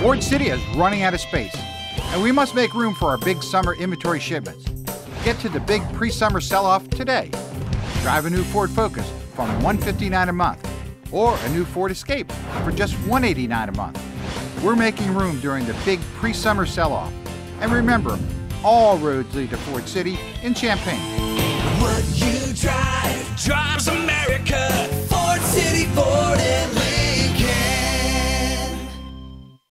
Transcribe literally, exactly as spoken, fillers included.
Ford City is running out of space, and we must make room for our big summer inventory shipments. Get to the big pre-summer sell-off today. Drive a new Ford Focus from one hundred fifty-nine dollars a month, or a new Ford Escape for just one hundred eighty-nine dollars a month. We're making room during the big pre-summer sell-off. And remember, all roads lead to Ford City in Champaign.